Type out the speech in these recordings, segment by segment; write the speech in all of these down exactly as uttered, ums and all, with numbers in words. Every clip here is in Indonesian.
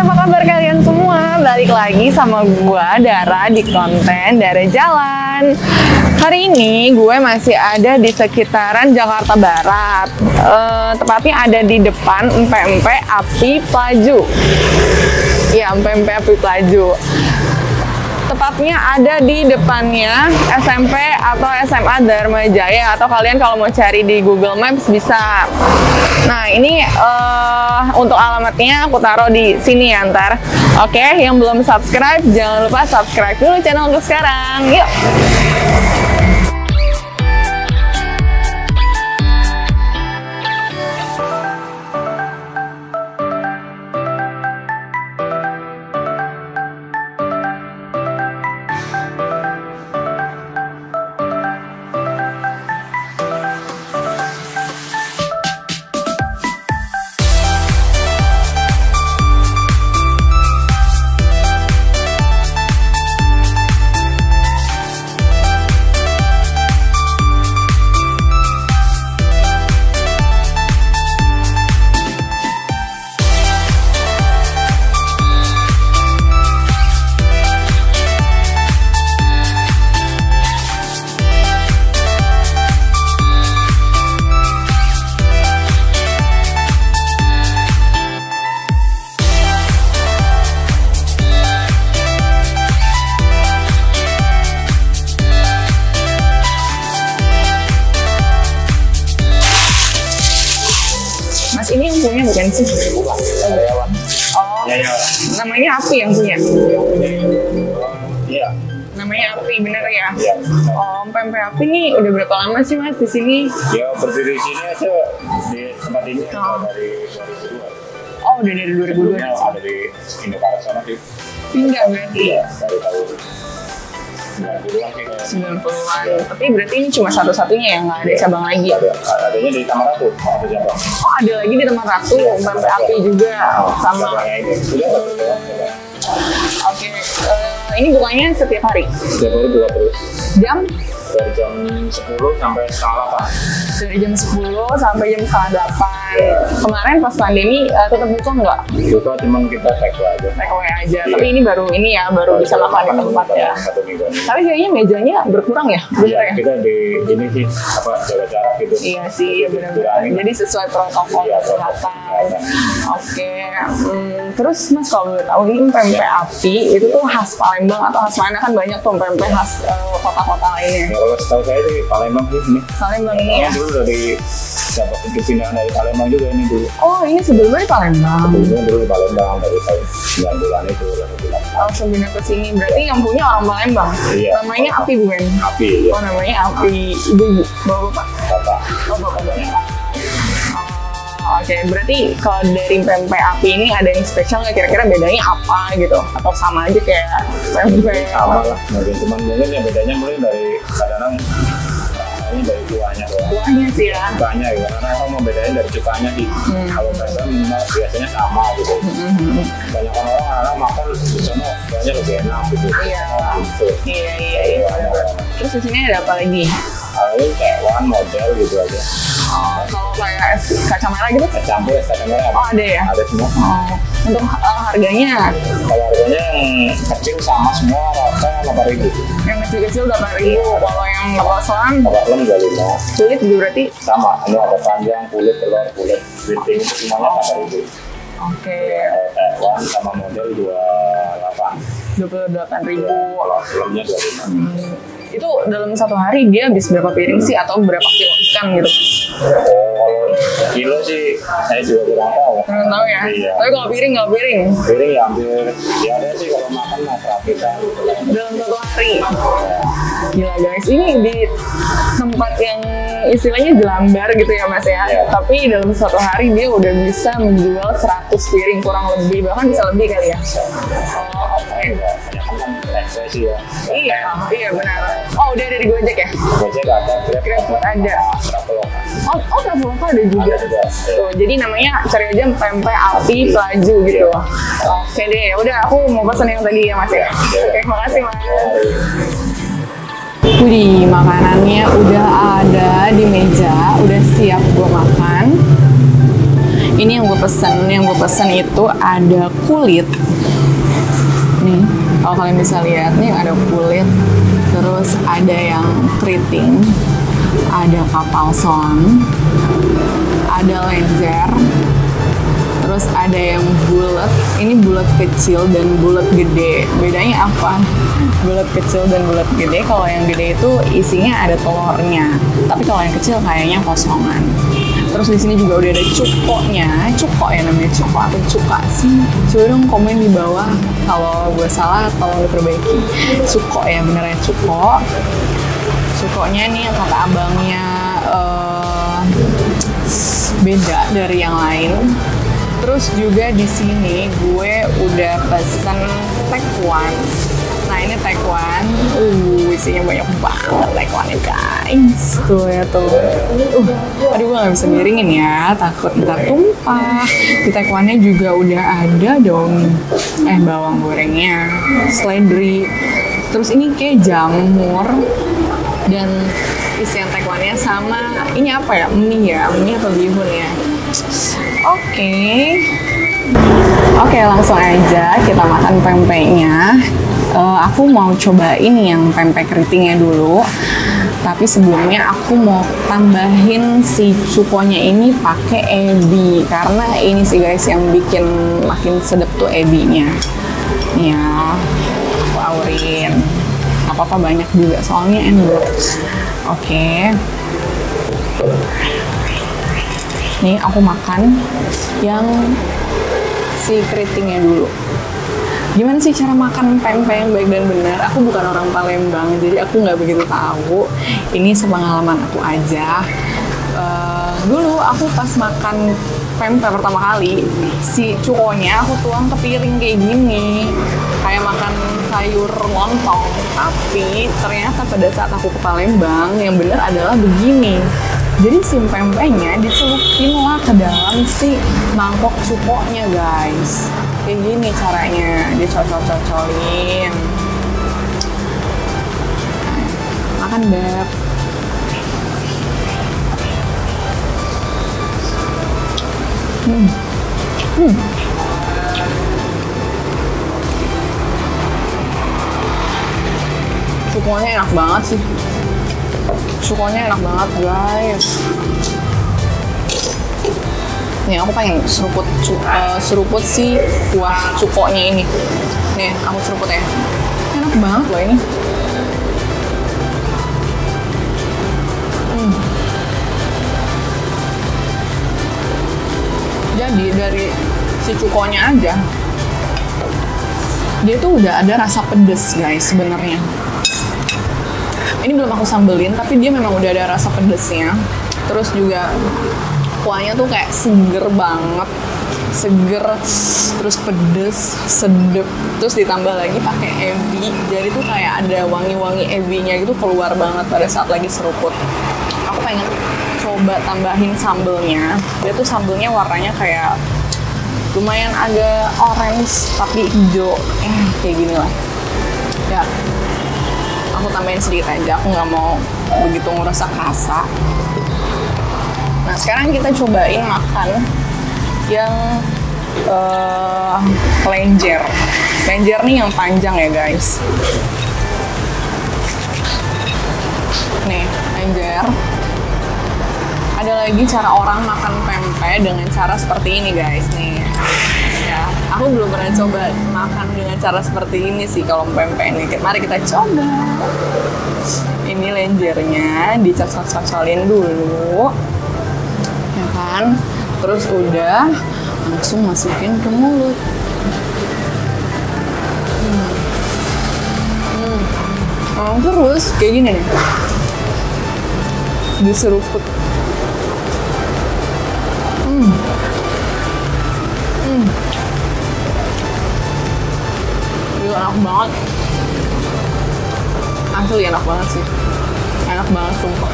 apa kabar kalian semua? Balik lagi sama gua Dara di konten Dara Jalan. Hari ini gue masih ada di sekitaran Jakarta Barat, uh, tepatnya ada di depan Empek-Empek Api Pelaju. Ya, Empek-Empek Api Pelaju. Tepatnya ada di depannya S M P atau S M A Dharma Jaya, atau kalian kalau mau cari di Google Maps bisa. Nah, ini uh, untuk alamatnya aku taruh di sini ya ntar. Oke, yang belum subscribe jangan lupa subscribe dulu channel untuk sekarang. Yuk. Mas, ini yang punya bukan sih? Bukan, karyawan. Oh, Ya, ya. namanya Api yang punya? Iya. Namanya Api, bener ya? Iya. Oh, Empek-Empek Api nih udah berapa lama sih Mas di sini? Ya, berdiri sini aja di tempat ini Oh. dari dua ribu dua. Oh, udah dari dua ribu dua. Sebelumnya ada di Indomaret sana sih. Pindah berarti? Iya, dari tahun sembilan puluhan sih. kayak. sembilan puluhan. Tapi berarti ini cuma satu-satunya ya, nggak ada cabang lagi? Ada, adanya di Taman Ratu, ada cabang. Oh, ada lagi di Taman Ratu, Empek-Empek Api juga sama. Cabangnya ini sudah ada cabang. Oke, eh, ini bukanya setiap hari? Setiap hari buka terus. Jam? Dari jam sepuluh sampai setengah delapan. Dari jam sepuluh sampai jam setengah delapan. Kemarin pas pandemi uh, tetap buka nggak? Buka cuman kita take away aja. Take away aja. Iya. Tapi ini baru ini ya, baru bisa makan di tempat ya. Satu minggu. Tapi kayaknya mejanya berkurang ya, bener Iya, ya? kita di ini sih apa jaga jarak gitu. Iya sih, benar-benar. Jadi sesuai protokol Iya, kesehatan. Oke. Hmm, terus Mas kalau boleh tahu ini Empek-Empek Api itu tuh khas Palembang atau khas mana? Kan banyak tuh Empek-Empek khas uh, kota-kota lainnya. Ya, kalau setahu saya sih Palembang sih ini. Palembang ini ya. Dulu dari dapat pindahan dari Palembang juga ini dulu. Oh, ini sebelumnya di Palembang. Sebelumnya dulu di Palembang dari tahun sembilan bulan itu lah bulan. Oh, sebelumnya ke sini. Berarti yang punya orang Palembang. Iya. Namanya Api bukan? Api ya. Oh, namanya Api. Ibu-ibu. Bapak-bapak. Bapak. Oh, bapak-bapak. Oh, Oke, berarti kalau dari Empek-Empek Api ini ada yang spesial nggak? Kira-kira bedanya apa gitu? Atau sama aja kayak Empek-Empek? Sama lah. Mungkin cuman mungkin ya bedanya mulai dari kadang-kadang rasanya dari kuahnya doang. Kuahnya sih ya. Cukanya gitu. Karena kalau mau bedain dari cukanya sih. Hmm. Kalau mereka minimal biasanya sama gitu. Hmm. Banyak orang kadang makan di sana kuahnya lebih enak gitu. Iya. Gitu. Iya, iya, iya. Terus di sini ada apa lagi? Kalau kayak one model gitu aja. Oh, kalau kayak es kacang merah gitu? Es campur, es kacang merah. Oh, ada ya? Ada semua. Oh, untuk uh, harganya Kalau harganya yang kecil sama semua rata delapan ribu. yang kecil-kecil delapan ribu. Kalau yang kosong Kalau belum dua puluh lima. kulit juga berarti? Sama, ini ada panjang, kulit, telur, kulit, keriting itu semuanya delapan ribu. Oke, Taiwan sama model dua puluh delapan. dua puluh delapan ribu. Kalau belumnya dua puluh lima. Hmm, itu dalam satu hari dia habis berapa piring sih atau berapa kilo ikan gitu? Oh, kalau kilo sih saya juga kurang tahu. Nggak tahu ya. Iya. Tapi kalau piring nggak piring Piring ya hampir, ya ada sih kalau makan lah seratusan. dalam satu hari. Gila guys, ini di tempat yang istilahnya jelambar gitu ya Mas ya. Iya. Tapi dalam satu hari dia udah bisa menjual seratus piring kurang lebih, bahkan bisa lebih kali ya. Oh, oke. Enggak, banyak kan tax sih ya. Iya, iya benar. Oh, udah ada di Gojek ya? Gojek ada, Grab GrabFood ada. Traveloka. Oh, oh Traveloka ada juga. Ada juga. Tuh, jadi namanya cari aja Empek-Empek Api Pelaju gitu. Oke deh, udah aku mau pesen yang tadi ya Mas ya. Oke, makasih Mas. Wih, makanannya udah ada di meja, udah siap gue makan. Ini yang gue pesen, yang gue pesen itu ada kulit. Nih, kalau kalian bisa lihat nih ada kulit. Terus ada yang keriting, ada kapal selam, ada lenjer, terus ada yang bulat. Ini bulat kecil dan bulat gede. Bedanya apa? Bulat kecil dan bulat gede. Kalau yang gede itu isinya ada telurnya, tapi kalau yang kecil kayaknya kosongan. Terus di sini juga udah ada cukoknya, cukok ya namanya, cukok atau cuka sih? Coba dong komen di bawah kalau gue salah tolong diperbaiki. Cukok ya, benernya cukok. Cukoknya nih yang kata abangnya uh, beda dari yang lain. Terus juga di sini gue udah pesen tekwan. Nah ini tekwan, uh isinya banyak banget tekwannya guys. Tuh ya tuh. Uh, aduh gue nggak bisa miringin ya, takut ntar tumpah. Di tekwannya juga udah ada daun, eh bawang gorengnya, seledri. Terus ini kayak jamur dan isian tekwannya sama. Ini apa ya? Mie ya, mie atau bihun ya? Oke. Okay. Oke, okay, langsung aja kita makan pempeknya. Uh, aku mau cobain yang pempek keritingnya dulu. Tapi sebelumnya aku mau tambahin si cukonya ini pakai ebi, karena ini sih guys yang bikin makin sedap tuh ebinya. Nih ya, aku aurin. Apa-apa banyak juga soalnya enak. Oke. Okay. Nih aku makan yang si keritingnya dulu. Gimana sih cara makan pempek yang baik dan benar? Aku bukan orang Palembang, jadi aku nggak begitu tahu. Ini sepengalaman aku aja. Uh, dulu aku pas makan pempek pertama kali, si cukonya aku tuang ke piring kayak gini, kayak makan sayur lontong. Tapi ternyata pada saat aku ke Palembang, yang benar adalah begini. Jadi si pempeknya dicelupin lah ke dalam si mangkok cukoknya guys. Kayak gini caranya, dicocol-cocolin. Makan Beb. Hmm. Hmm. Cukonya enak banget sih. Cukonya enak banget guys. Nih aku pengen seruput cu uh, seruput si kuah cukonya ini. Nih aku seruput ya. Enak banget loh ini. Hmm. Jadi dari si cukonya aja, dia tuh udah ada rasa pedes guys sebenarnya. Ini belum aku sambelin, tapi dia memang udah ada rasa pedesnya. Terus juga kuahnya tuh kayak seger banget, seger, terus pedes, sedep, terus ditambah lagi pakai ebi. Jadi tuh kayak ada wangi-wangi ebinya gitu keluar banget pada saat lagi seruput. Aku pengen coba tambahin sambelnya. Dia tuh sambelnya warnanya kayak lumayan agak orange tapi hijau, eh kayak gini lah. Ya. Aku tambahin sedikit aja, aku nggak mau begitu ngerasa rasa. Nah sekarang kita cobain makan yang uh, lenjer. Lenjer nih yang panjang ya guys. Nih lenjer. Ada lagi cara orang makan pempek dengan cara seperti ini guys nih. Ya, aku belum pernah coba makan dengan cara seperti ini sih kalau pempek ini. Mari kita coba. Ini lenjernya dicocol-cocolin dulu, ya kan? Terus udah langsung masukin ke mulut. Hmm. Hmm. Oh, terus kayak gini nih, diseruput. Hmm. Hmm. Gila, enak banget. Asli enak banget sih. Enak banget sumpah.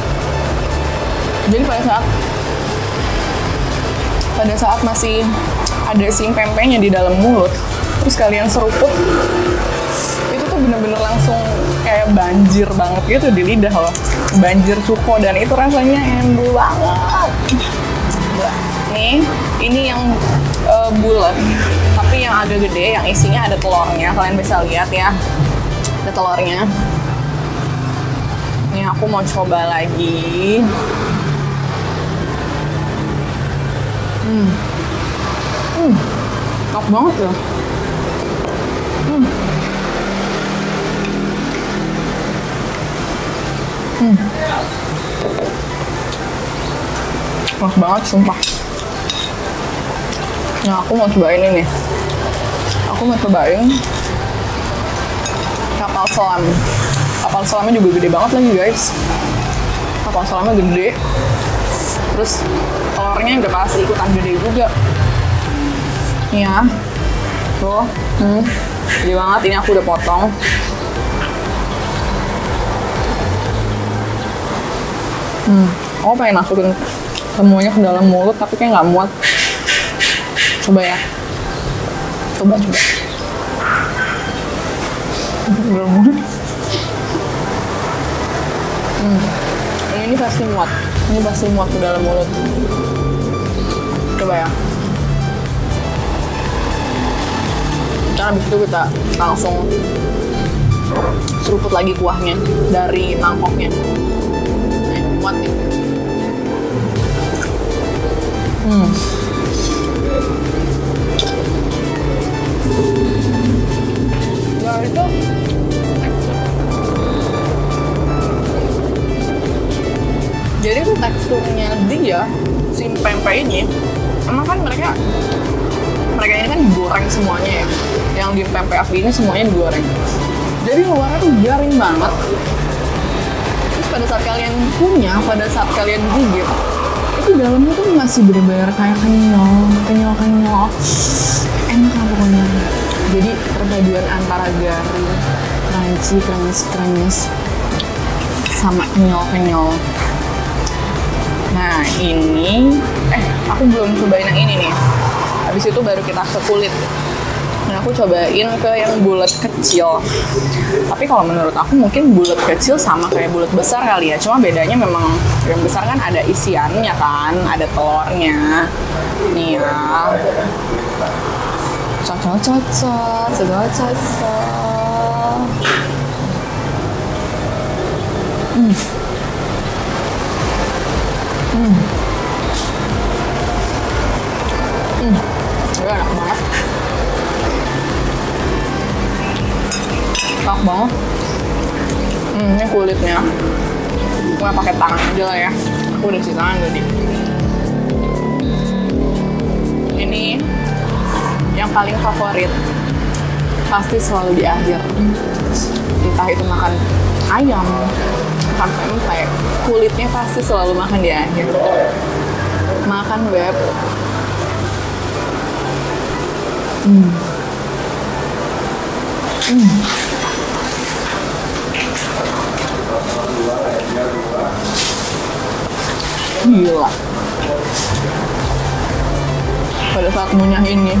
Jadi pada saat pada saat masih ada si pempeknya di dalam mulut, terus kalian seruput, itu tuh bener-bener langsung kayak banjir banget gitu di lidah loh. Banjir cuko, dan itu rasanya enak banget. coba. Nih, ini yang uh, bulat, tapi yang agak gede, yang isinya ada telurnya. Kalian bisa lihat ya, ada telurnya. Nih aku mau coba lagi. Hmm, hmm, enak banget ya. Hmm. Hmm. Enak banget, sumpah. Nah, aku mau cobain ini. Aku mau cobain kapal selam. Kapal selamnya juga gede banget lagi, guys. Kapal selamnya gede. Terus telurnya udah pasti ikutan gede juga. Nih ya. Tuh. Hmm. Gede banget. Ini aku udah potong. Hmm. Aku pengen masukin semuanya ke dalam mulut, tapi kayak nggak muat. Coba ya. Coba, coba. Nggak muat. Hmm. Ini, ini pasti muat. Ini pasti muat ke dalam mulut. Coba ya. Karena habis itu kita langsung seruput lagi kuahnya dari mangkoknya. Nah, muat nih. Hmm. Ya itu jadi tuh teksturnya dia si pempek ini emang kan mereka mereka ini kan digoreng semuanya ya, yang di pempek api ini semuanya digoreng, jadi luarnya tuh garing banget. Terus pada saat kalian punya, pada saat kalian gigit, itu dalamnya tuh masih bener-bener kayak kenyal, kenyal, kenyal, enak lah pokoknya. Jadi perpaduan antara garing, crunchy, krenyes, krenyes, sama kenyal, kenyal. Nah ini, eh aku belum cobain yang ini nih. Habis itu baru kita ke kulit. Nah aku cobain ke yang bulat kecil. Tapi kalau menurut aku mungkin bulat kecil sama kayak bulat besar kali ya. Cuma bedanya memang yang besar kan ada isiannya kan, ada telurnya. Nih ya. Cocok, cocok, segala cocok. Hmm. Hmm. Hmm. Ini enak banget. Enak banget. Hmm, ini kulitnya. Gue pakai tangan aja lah ya. Aku udah cuci tangan tadi. Ini yang paling favorit. Pasti selalu di akhir. Entah itu makan ayam, makan pempek, kulitnya pasti selalu makan di akhir. Makan beb. Hmm. Hmm. Gila. Pada saat ngunyah ini,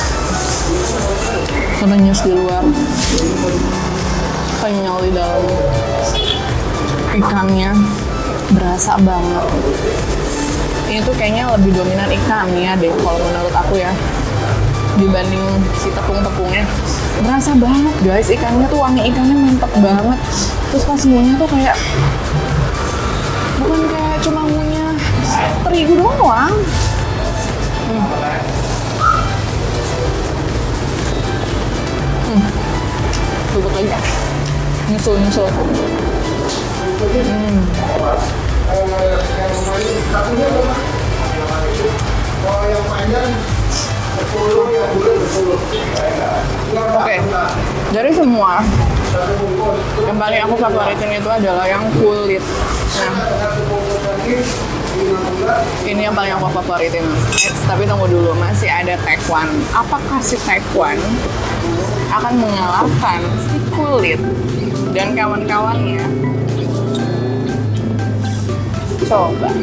renyes di luar, kenyal di dalam. Ikannya berasa banget. Ini tuh kayaknya lebih dominan ikannya deh kalau menurut aku ya, dibanding si tepung-tepungnya. Berasa banget guys, ikannya tuh wangi ikannya mantep banget. Terus pas ngunyah tuh kayak bukan kayak cuma ngunyah terigu doang. Hmm. Hmm. Coba lagi. Nyusul-nyusul. Hmm. Oke, okay. Dari semua yang paling aku favoritin itu adalah yang kulit. Nah, ini yang paling aku favoritin. Eits, tapi tunggu dulu, masih ada tekwan. Apakah si tekwan akan mengalahkan si kulit dan kawan-kawannya? Coba.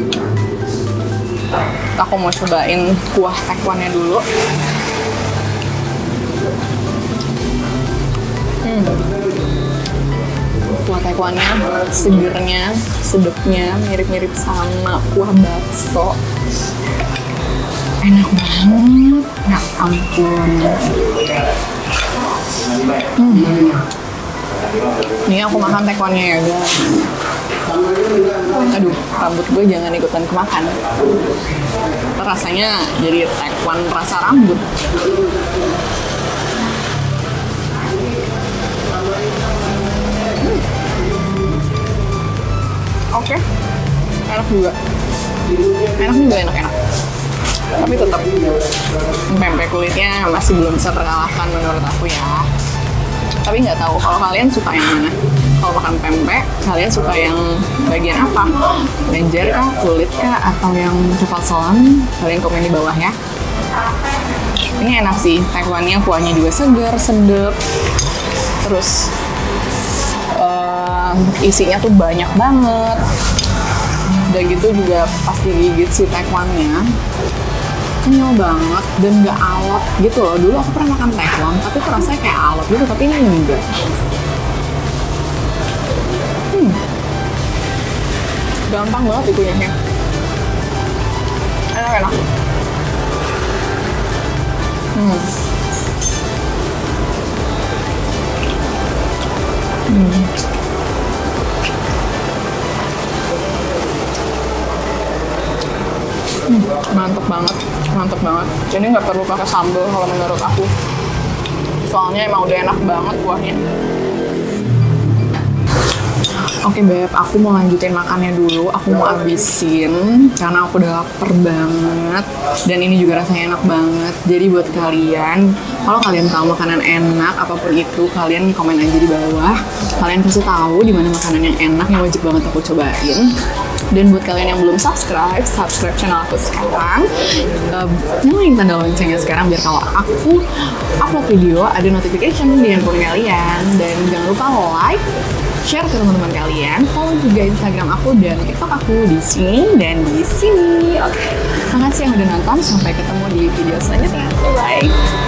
Aku mau cobain kuah tekwannya dulu. Hmm. Kuah tekwannya, segernya, sedapnya, mirip-mirip sama kuah bakso. Enak banget, ya ampun. Hmm. Ini aku makan tekwannya ya guys. Aduh, rambut gue jangan ikutan kemakan. Rasanya jadi tekwan rasa rambut. Hmm. Oke, okay. Enak juga. Enak juga, enak-enak. Tapi tetap pempek kulitnya masih belum bisa terkalahkan menurut aku ya. Tapi nggak tahu kalau kalian suka yang mana. Kalau makan pempek, kalian suka yang bagian apa? Lenjer kah, kulit kah, atau yang coklat selam? Kalian komen di bawah ya. Ini enak sih, tekwannya kuahnya juga segar, sedap. Terus uh, isinya tuh banyak banget. Dan gitu juga pas digigit si tekwannya kenyal banget dan nggak alot gitu loh. Dulu aku pernah makan tekwan tapi tuh rasanya kayak alot gitu, tapi ini enggak. Hmm. Gampang banget dikunyahnya. Enak-enak. Hmm. Hmm. Hmm, mantep banget, mantep banget. Jadi nggak perlu pakai sambal kalau menurut aku. Soalnya emang udah enak banget kuahnya. Oke Beb, aku mau lanjutin makannya dulu. Aku mau habisin karena aku udah lapar banget. Dan ini juga rasanya enak banget. Jadi buat kalian, kalau kalian tahu makanan enak apapun itu, kalian komen aja di bawah. Kalian kasih tahu di mana makanan yang enak yang wajib banget aku cobain. Dan buat kalian yang belum subscribe, subscribe channel aku sekarang. Uh, nyalain tanda loncengnya sekarang biar kalau aku upload video ada notification di handphone kalian. Dan jangan lupa like, share ke teman-teman kalian, follow juga Instagram aku dan TikTok aku di sini dan di sini. Oke, makasih yang udah nonton. Sampai ketemu di video selanjutnya. Bye bye.